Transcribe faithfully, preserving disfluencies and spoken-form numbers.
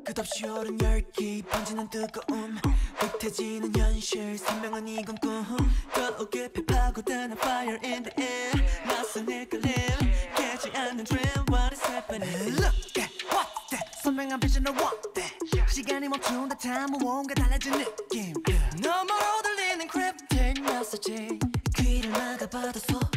끝없이 오른 열기 번지는 뜨거움 흩어지는 현실 선명한 이건 꿈 더욱이 파고드는 fire in the air 낯선 헷갈림 깨지 않는 dream what is happening Look at what that 선명한 vision of what that 시간이 멈춘 듯한 무언가 달라진 느낌 너머로 들리는 cryptic message 귀를 막아봐도 소